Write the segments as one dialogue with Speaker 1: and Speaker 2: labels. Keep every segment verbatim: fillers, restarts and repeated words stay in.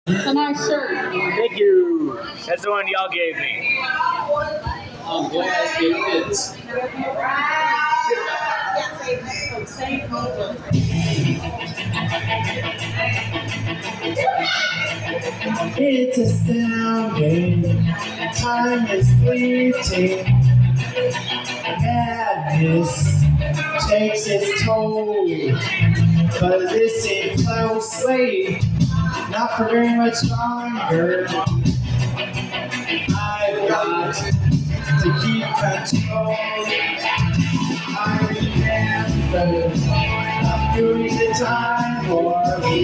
Speaker 1: It's a nice shirt.
Speaker 2: Thank you. That's the one y'all gave me.
Speaker 3: I'm glad you did.
Speaker 4: It's astounding, time is fleeting, madness takes its toll, but listen closely, not for very much longer. I've got to keep control. I remember I'm doing the time war,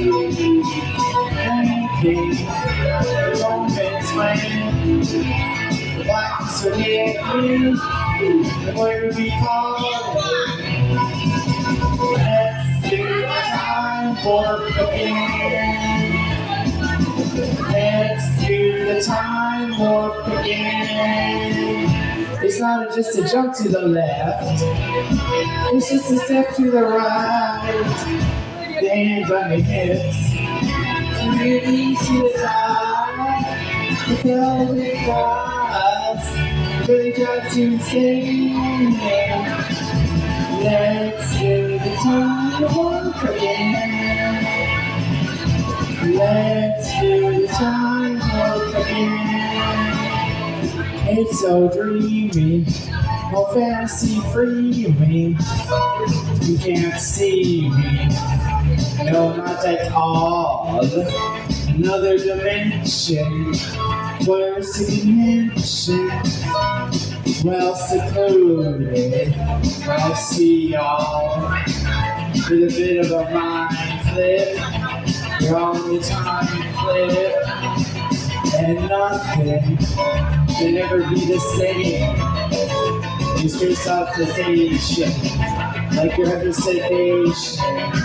Speaker 4: thinking the moments when the blacks would hit me, the boy would be calling. Let's do the time warp again. Let's do the time warp again. It's not just a jump to the left, it's just a step to the right. The hands on your hips, release to the side. The velvet glass, really got to sing. Let's do the time warp again. Let's do the time warp again. It's so dreamy, oh fantasy free me. You can't see me, no not at all. Another dimension, where's the dimension? Well secluded, I see y'all. With a bit of a mind flip, you're on the time flip. And nothing can ever be the same. You space off the station, like you're under sedation.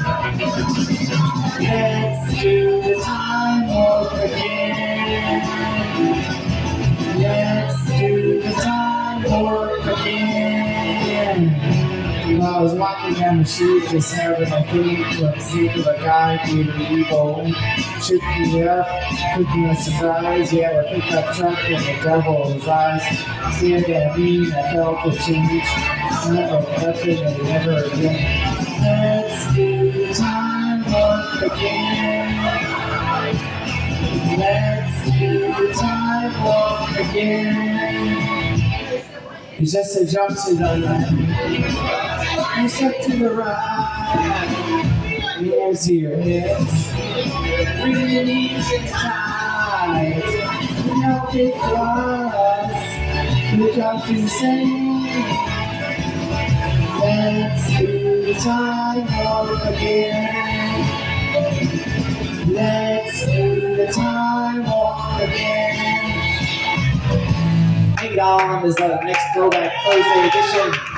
Speaker 4: Let's do the time warp again. Let's do the time warp again. While I was walking down the street, just having a think, let's see if a guy being evil shook me up, cooking a surprise. He had a pickup truck and the devil in his eyes. Stared at me, I felt the change. Never nothing and never again. Let's do the time warp again. Let's do the time warp again. It's just a jump to the left, you step to the right. Here's your hips, release it tight. Help it flies, you got to sing. Let's do the time warp again. Let's do the time warp again. Hang on, this is the next Throwback Thursday edition.